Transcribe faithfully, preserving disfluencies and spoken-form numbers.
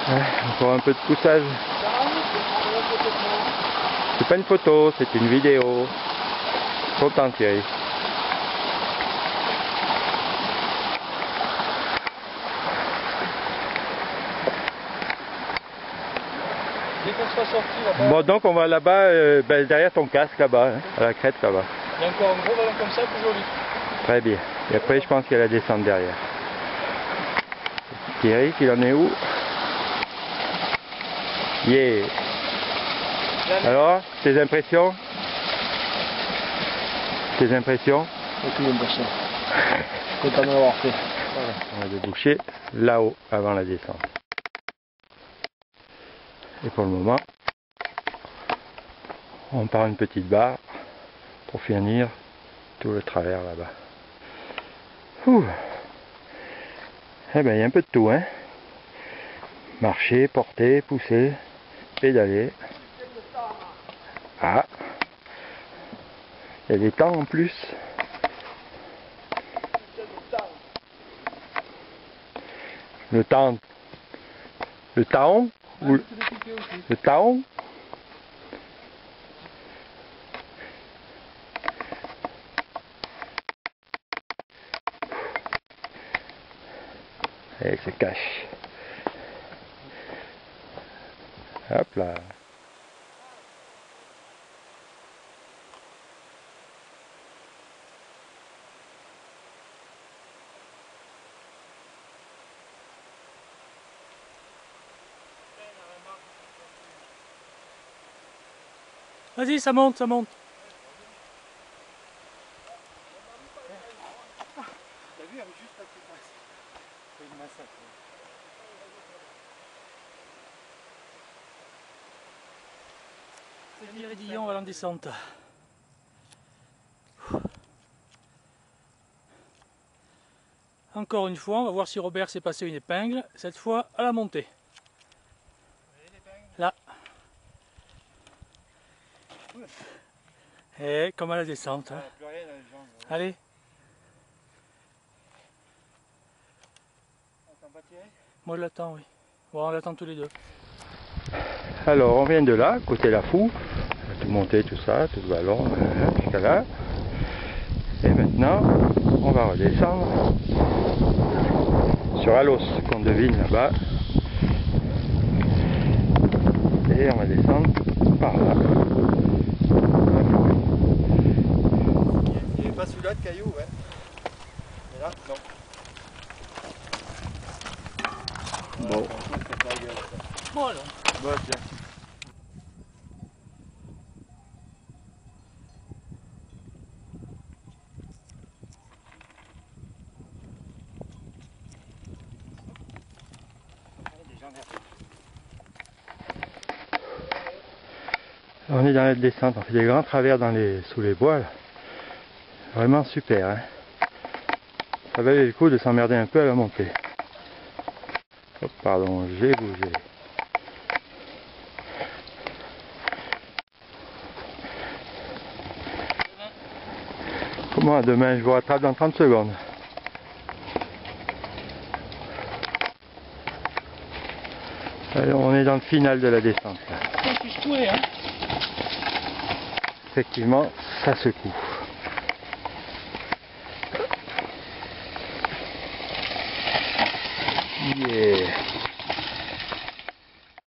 Ouais, encore un peu de poussage. C'est pas une photo, c'est une vidéo. Content Thierry. Dès qu'on sera sorti là-bas. Bon, donc on va là-bas, euh, ben, derrière ton casque là-bas, hein, à la crête là-bas. Il y a encore un gros ballon comme ça, plus joli. Très bien. Et après, je pense qu'il y a la descente derrière. Thierry, il en est où? Yeah. Alors, tes impressions? Tes impressions? Aucune impression. Content de l'avoir fait. Voilà. On va déboucher là-haut avant la descente. Et pour le moment, on part une petite barre pour finir tout le travers là-bas. Ouh. Eh bien, il y a un peu de tout, hein. Marcher, porter, pousser, pédaler. Ah. Il y a des temps en plus. Le temps. Le taon ou le, le taon. Et il se cache. Hop là. Vas-y, ça monte, ça monte. T'as vu, elle est juste là qui passe. C'est une massacre. C'est Thierry Dillon, on va en descente. Encore une fois, on va voir si Robert s'est passé une épingle, cette fois à la montée. Là. Et comme à la descente. Hein. Allez. Moi je l'attends, oui. Bon, on l'attend tous les deux. Alors on vient de là, côté la Fou, tout monter, tout ça, tout le ballon, hein, jusqu'à là. Et maintenant, on va redescendre sur Alos, qu'on devine là-bas. Et on va descendre par là. Il n'y avait pas celui-là de cailloux, ouais. Et là, non. Bon. Voilà. Bon, tiens. On est dans la descente, on fait des grands travers dans les, sous les bois. Là. Vraiment super. Hein. Ça valait le coup de s'emmerder un peu à la montée. Oh, pardon, j'ai bougé. Comment demain je vous rattrape dans trente secondes. Alors, on est dans le final de la descente. Là. Hein. Effectivement, ça secoue. Yeah.